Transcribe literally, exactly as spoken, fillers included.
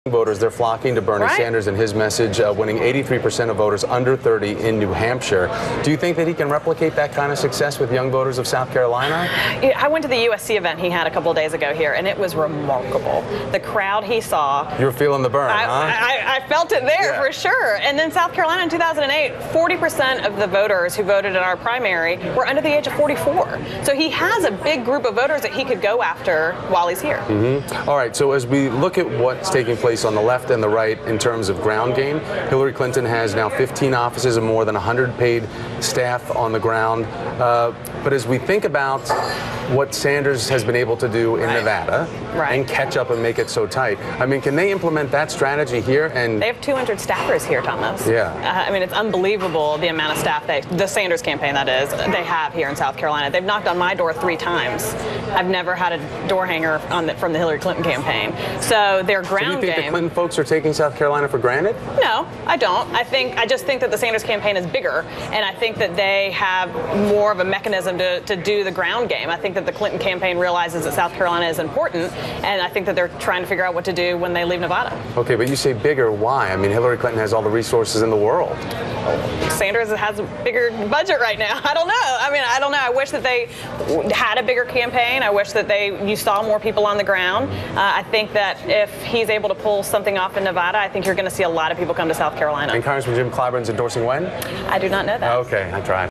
Voters, they're flocking to Bernie right. Sanders and his message, uh, winning eighty-three percent of voters under thirty in New Hampshire. Do you think that he can replicate that kind of success with young voters of South Carolina? Yeah, I went to the U S C event he had a couple of days ago here, and it was remarkable. The crowd he saw. You're feeling the burn, I, huh? I, I felt it there yeah. for sure. And then South Carolina in two thousand eight, forty percent of the voters who voted in our primary were under the age of forty-four. So he has a big group of voters that he could go after while he's here. Mm-hmm. All right, so as we look at what's taking place on the left and the right in terms of ground game, Hillary Clinton has now fifteen offices and more than one hundred paid staff on the ground. Uh, but as we think about what Sanders has been able to do in right. Nevada right. and catch up and make it so tight, I mean, can they implement that strategy here? And they have two hundred staffers here, Thomas. Yeah. Uh, I mean, it's unbelievable the amount of staff they, the Sanders campaign, that is, they have here in South Carolina. They've knocked on my door three times. I've never had a door hanger on the, from the Hillary Clinton campaign. So their ground so do you think game. the Clinton folks are taking South Carolina for granted? No, I don't. I think I just think that the Sanders campaign is bigger, and I think that they have more of a mechanism to, to do the ground game. I think that the Clinton campaign realizes that South Carolina is important, and I think that they're trying to figure out what to do when they leave Nevada. Okay, but you say bigger. Why? I mean, Hillary Clinton has all the resources in the world. Sanders has a bigger budget right now. I don't know. I mean, I don't know. I wish that they had a bigger campaign. I wish that they you saw more people on the ground. Uh, I think that if he's able to pull something off in Nevada, I think you're going to see a lot of people come to South Carolina. And Congressman Jim Clyburn's endorsing when? I do not know that. Okay, I tried.